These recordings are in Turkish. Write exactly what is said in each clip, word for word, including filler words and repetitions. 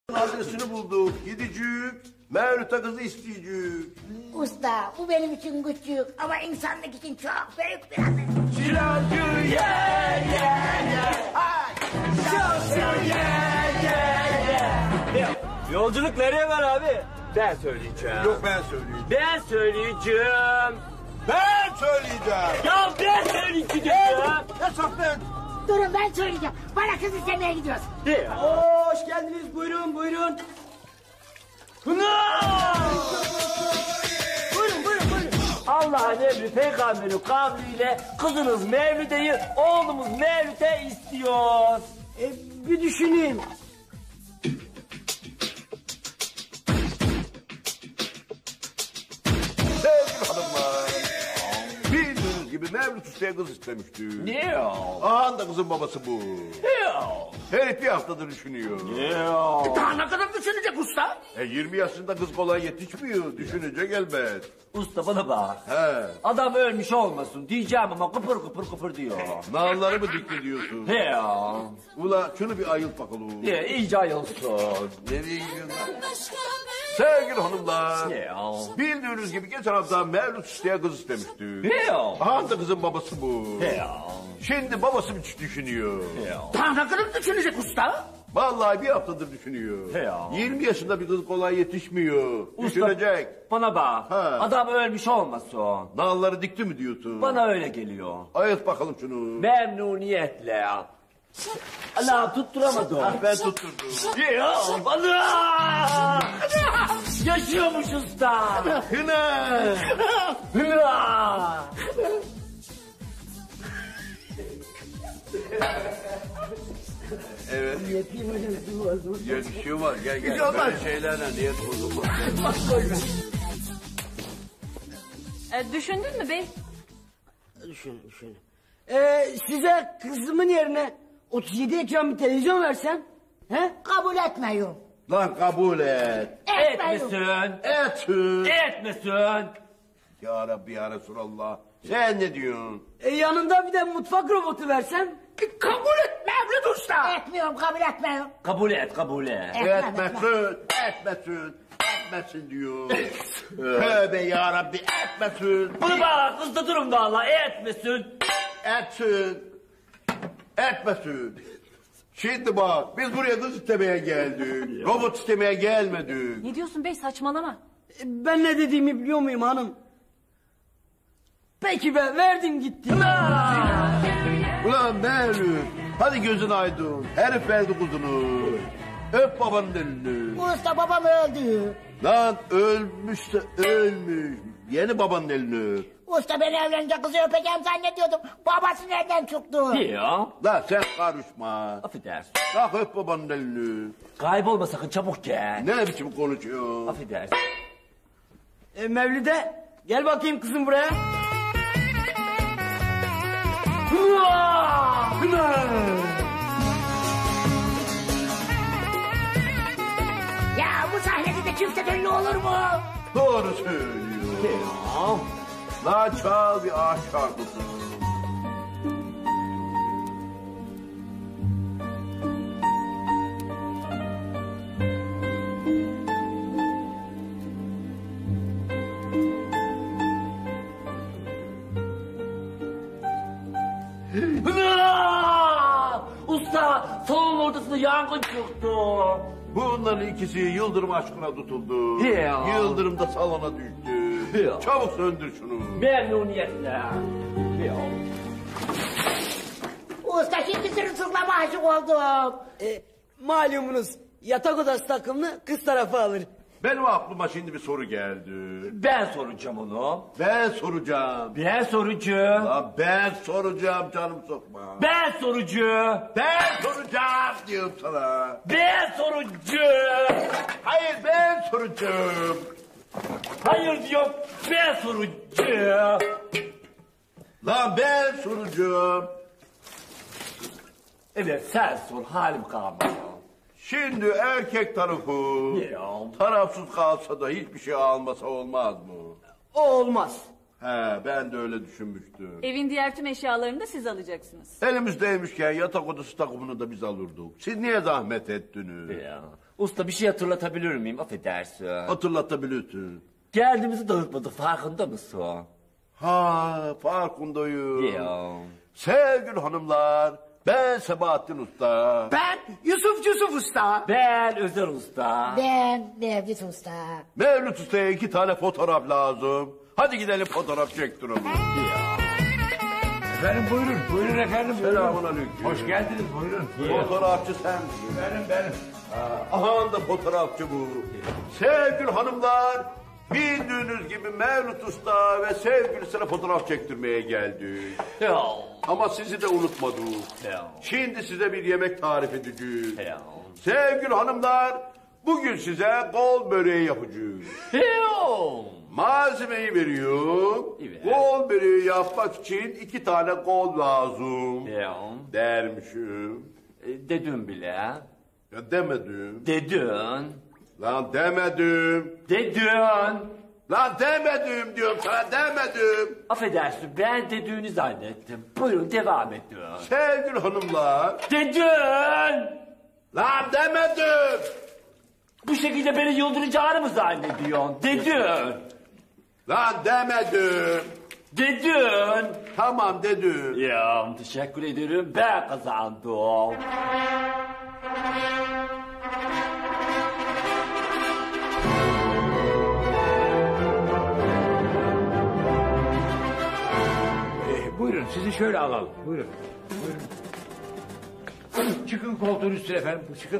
Adresini bulduk. Gidicik. Mevlüt'e kızı isteyecek. Usta bu benim için küçük ama insanlık için çok büyük bir adım. Şilancı ye ye ye. Ay. Şilancı ye ye ye. Yolculuk nereye var abi? Ben söyleyeceğim. Yok ben söyleyeceğim. Ben söyleyeceğim. Ben söyleyeceğim. Ya ben söyleyeceğim. Yasak ben. Durun ben söyleyeceğim. Bana kız istemeye gidiyoruz. De. Hoş geldiniz. Buyurun, buyurun. Buyurun, buyurun, buyurun. Allah'ın emri peygamberin kavliyle kızınız Mevlüt'e'yi oğlumuz Mevlüt'e istiyor. E, bir düşüneyim. Sevgili hanımlar. Bildiğiniz gibi Mevlüt Usta'ya kız istemişti. Ne o? Aha da kızın babası bu. Ne o? Herif bir haftadır düşünüyor. Ne o? Daha ne kadar düşünecek usta? E yirmi yaşında kız kolay yetişmiyor. Düşünecek elbet. Usta bana bak. He. Adam ölmüş olmasın diyeceğim ama kıpır kıpır kıpır diyor. Nalları mı dikti diyorsun? He ya. Ula şunu bir ayılt bakalım. He iyice ayılsın. Nereye gidiyorsun? Sevgili hanımlar. Ne ya? Bildiğiniz gibi geçen hafta Mevlüt Usta'ya kız istemişti. Ne ya? Aha da kızın babası bu. He ya. Şimdi babası mı düşünüyor? He ya. Daha ne kadar düşünecek usta? Vallahi bir haftadır düşünüyor. He ya. yirmi yaşında bir kız kolay yetişmiyor. Usta, Düşünecek. Bana bak. He. Adam ölmüş olmasın. Nalları dikti mi diyorsun? Bana öyle geliyor. Ayırt bakalım şunu. Memnuniyetle. Allah tutturamadım. Ah, ben tutturdum. Ya bana. Yaşıyormuş usta. Hına. Hıra. Evet. Yapayım hocam, yapayım lazım. Gel bir şey var. Gel gel. Bir şey olmaz. Böyle şeylerle niyet bozulmaz. E, düşündün mü bey? Düşün, düşün. Ee, size kızımın yerine otuz yedi ekran bir televizyon versem, he? Kabul etmiyorum. Lan kabul et. Etmesin. Etün. Etmesin. Ya Rabbi ya Resulallah. Sen ne diyorsun? E, yanında bir de mutfak robotu versem? Kabul et Mevlüt usta. Etmiyorum kabul etmiyorum. Kabul et, kabul et. Etmesin. Etmesin. Etmesin diyor. Tövbe ya Rabbi etmesin. Bunu bak kız da durumda Allah etmesin. Etsin. Etmesin. Şimdi bak biz buraya kız istemeye geldik. Robot istemeye gelmedik. Ne diyorsun bey saçmalama. E, ben ne dediğimi biliyor muyum hanım? Peki be, verdim gitti. Ulan Mevlüt. Hadi gözün aydın. Herif verdi kuzunu. Öp babanın elini. Usta babam öldü. Lan ölmüş de ölmüş. Yeni babanın elini. Usta ben evlenince kızı öpeceğim zannediyordum. Babası nereden çıktı? Ya. Lan sen karışma. Affedersin. Kalk öp babanın elini. Kaybolma sakın çabuk gel. Ne biçim konuşuyor? Affedersin. E, Mevlüde, gel bakayım kızım buraya. Ya bu sahnede de çifte dönlü olur mu? Doğru söylüyor. Lan çal bir aşk şarkısı. Usta salonun ortasında yangın çıktı. Bunların ikisi Yıldırım aşkına tutuldu. Ya. Yıldırım da salona düştü. Ya. Çabuk söndür şunu. Memnuniyetle. Ya. Usta şimdi sırılsıklama aşık oldum. E, malumunuz yatak odası takımını kız tarafı alır. Benim aklıma şimdi bir soru geldi. Ben soracağım onu. Ben soracağım. Ben soracağım. Lan ben soracağım canım sokma. Ben soracağım. Ben soracağım diyorum sana. Ben soracağım. Hayır ben soracağım. Hayır diyorum. Ben soracağım. Lan ben soracağım. Evet sen sor halim kalmadı. Şimdi erkek tarafı Ya. tarafsız kalsa da hiçbir şey almasa olmaz mı? O olmaz. He, ben de öyle düşünmüştüm. Evin diğer tüm eşyalarını da siz alacaksınız. Elimizdeymişken yatak odası takımını da biz alırdık. Siz niye zahmet ettiniz? Ya. Usta bir şey hatırlatabilir miyim? Affedersin. Hatırlatabilirsin. Geldiğimizi dağıtmadık, farkında mısın? Ha, farkındayım. Ya. Sevgili hanımlar, ben Sebahattin Usta. Ben Yusuf Yusuf Usta. Ben Özer Usta. Ben Mevlüt Usta. Mevlüt Usta'ya iki tane fotoğraf lazım. Hadi gidelim fotoğraf çektirelim. Efendim buyurun. Buyurun efendim. Selamun aleyküm. Hoş geldiniz buyurun. Fotoğrafçı sen misin? Benim benim. Aha da fotoğrafçı bu. Sevgili hanımlar, bildiğiniz gibi Mevlüt Usta ve sevgilisine fotoğraf çektirmeye geldik. Ya. Ama sizi de unutmadık. Ya. Şimdi size bir yemek tarif edeceğiz. Ya. Sevgili hanımlar, bugün size kol böreği yapacağız. Ya. Malzemeyi veriyorum. Evet. Kol böreği yapmak için iki tane kol lazım. Ya. Dermişim. E, Dedim bile. Ya demedim. Dedin. Lan demedim. Dedin. Lan demedim diyorum sana demedim. Affedersin, ben dediğini zannettim. Buyurun devam edin. Sevgili hanımlar. Dedin. Lan demedim. Bu şekilde beni yıldıracağını mı zannediyorsun? Dedin. Lan demedim. Dedin. Tamam dedim. Ya teşekkür ederim, ben kazandım. Ee, buyurun sizi şöyle alalım. Buyurun. Buyurun. Çıkın koltuğun üstüne efendim. Çıkın.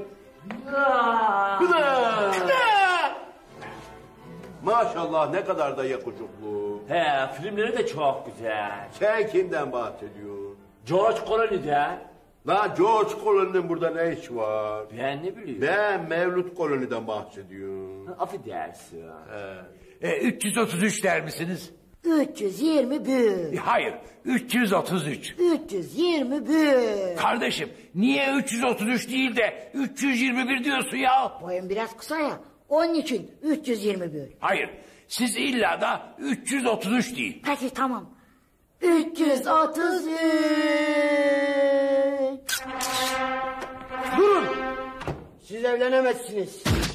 Maşallah ne kadar da yakışıklı. He, filmleri de çok güzel. Sen kimden bahsediyorsun? George Clooney'den. Lan George Clooney'nin burada ne iş var? Ben ne bileyim. Ben Mevlüt Clooney'den bahsediyorum. Affedersin. Ee, üç yüz otuz üç der misiniz? üç yüz yirmi bir. Hayır. üç yüz otuz üç. üç yüz yirmi bir. Kardeşim niye üç yüz otuz üç değil de üç yüz yirmi bir diyorsun ya? Boyum biraz kısa ya. Onun için üç yüz yirmi bir. Hayır. Siz illa da üç yüz otuz üç değil. Peki tamam. üç yüz otuz üç. Durun. Siz evlenemezsiniz.